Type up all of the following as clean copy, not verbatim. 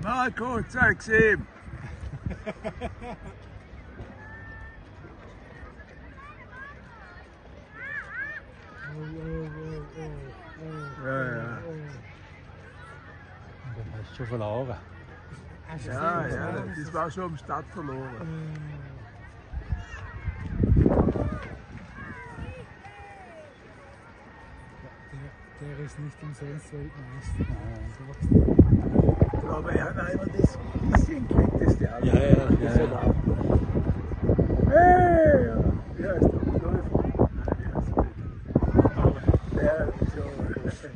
Marco, zeig's ihm! Ja. Und dann hast du schon verloren. Ja, das war schon am Start verloren. Der ist nicht umsonst Weltmeister. Aber er hat einmal das bisschen quitteste alles. Ja. Hey! Wie heißt der? Läufer? Nein, wie heißt der? Der so.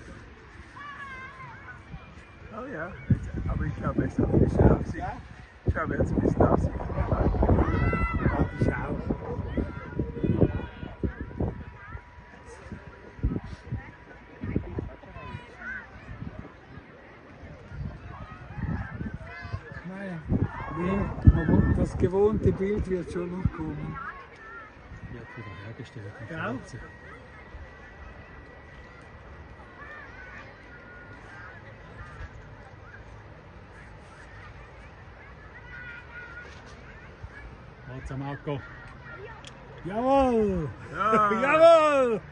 Oh ja, aber ich glaube, er ist ein bisschen Absicht. Ich glaube, er hat ein bisschen Absicht. Ja, ich auch. Nee, das gewohnte Bild wird schon noch kommen. Wird wiederhergestellt. Ja. Forza Marco. Jawohl! Ja. Jawohl!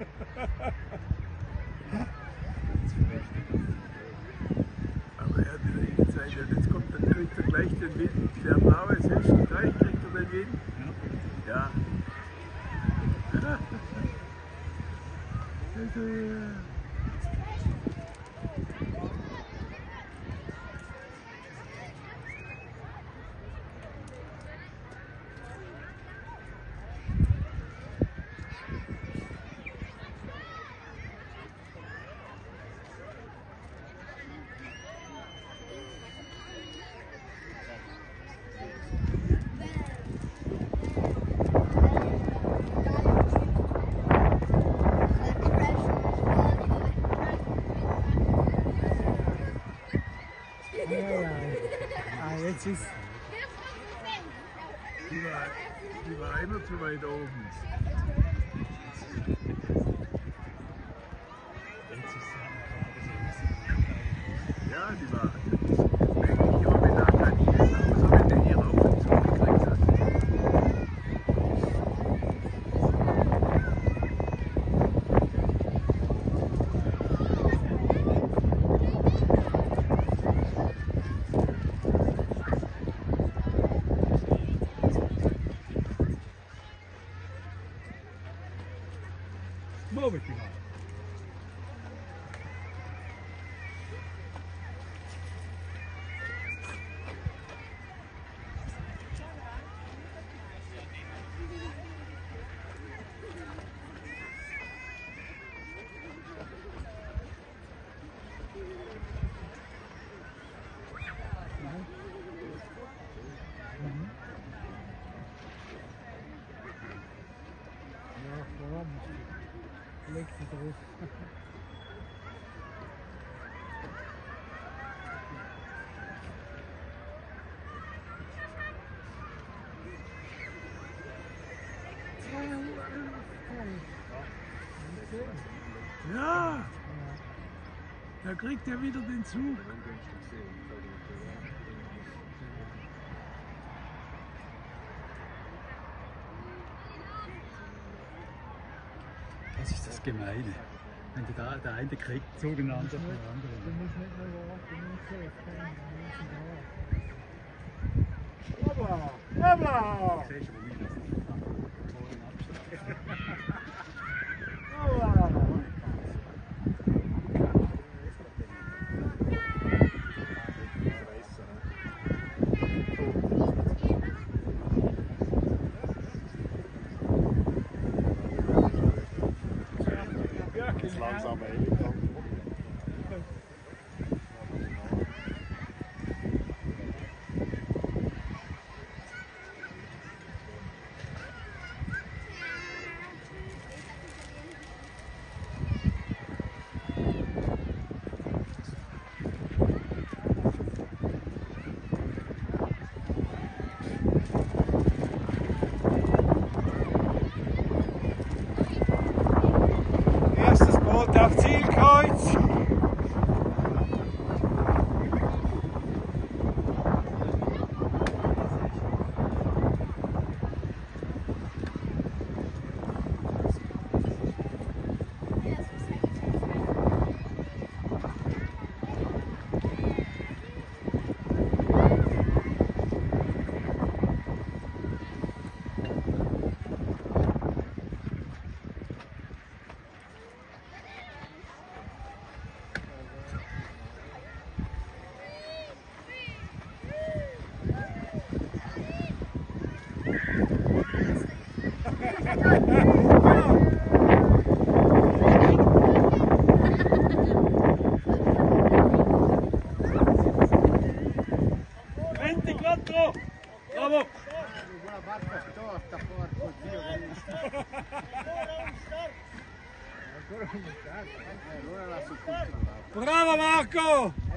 Aber er hat wieder gezeigt, jetzt kommt, dann kriegt er gleich den Wind. Der blaue Session, gleich kriegt er den Wind. Ja. Jetzt ist die war immer zu weit oben. Ja, die war eigentlich immer mit der Kanine, aber so wenn der hier auf und zu gekriegt hat. legt sie drauf. Ja, da kriegt er wieder den Zug. Das ist das Gemeine. Wenn du da der eine kriegt, Zug den anderen von der anderen. Du musst nicht mehr warten, du musst Hoppla! Hoppla! Siehst du, wo wir das Hoppla! Langsam Erstes Boot auf Zielkreuz. Bravo! Una barca storta, porco Dio, ancora un start, allora la sul controllato. Bravo Marco!